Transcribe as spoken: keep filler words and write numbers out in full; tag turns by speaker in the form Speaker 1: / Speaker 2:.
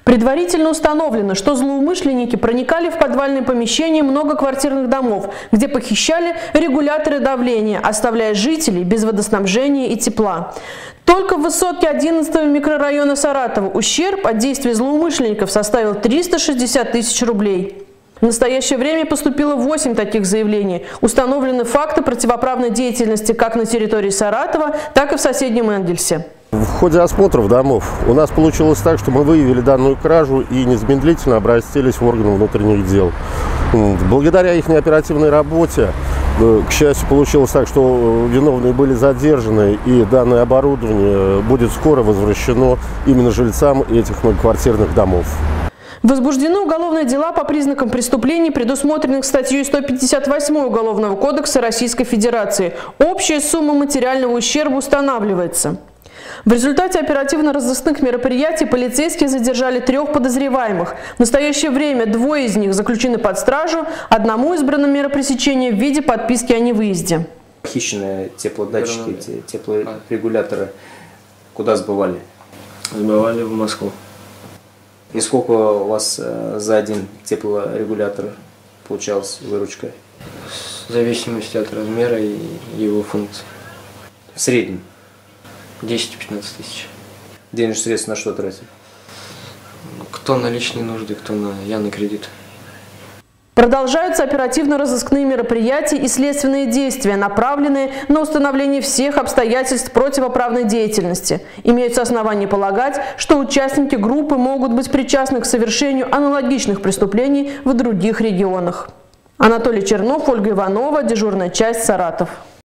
Speaker 1: Предварительно установлено, что злоумышленники проникали в подвальные помещения многоквартирных домов, где похищали регуляторы давления, оставляя жителей без водоснабжения и тепла. Только в высотке одиннадцатого микрорайона Саратова ущерб от действий злоумышленников составил триста шестьдесят тысяч рублей. В настоящее время поступило восемь таких заявлений. Установлены факты противоправной деятельности как на территории Саратова, так и в соседнем Энгельсе.
Speaker 2: В ходе осмотров домов у нас получилось так, что мы выявили данную кражу и незамедлительно обратились в органы внутренних дел. Благодаря их оперативной работе, к счастью, получилось так, что виновные были задержаны, и данное оборудование будет скоро возвращено именно жильцам этих многоквартирных домов.
Speaker 1: Возбуждены уголовные дела по признакам преступлений, предусмотренных статьей сто пятьдесят восемь Уголовного кодекса Российской Федерации. Общая сумма материального ущерба устанавливается. В результате оперативно-розыскных мероприятий полицейские задержали трех подозреваемых. В настоящее время двое из них заключены под стражу, одному избрано мера пресечения в виде подписки о невыезде.
Speaker 3: Похищенные теплодатчики, теплорегуляторы куда сбывали?
Speaker 4: Сбывали в Москву.
Speaker 3: И сколько у вас за один теплорегулятор получалась выручка?
Speaker 4: В зависимости от размера и его функции.
Speaker 3: В среднем?
Speaker 4: десять-пятнадцать тысяч.
Speaker 3: Денежные средства на что тратят?
Speaker 4: Кто на личные нужды, кто на я на кредит.
Speaker 1: Продолжаются оперативно-розыскные мероприятия и следственные действия, направленные на установление всех обстоятельств противоправной деятельности. Имеются основания полагать, что участники группы могут быть причастны к совершению аналогичных преступлений в других регионах. Анатолий Чернов, Ольга Иванова, дежурная часть, Саратов.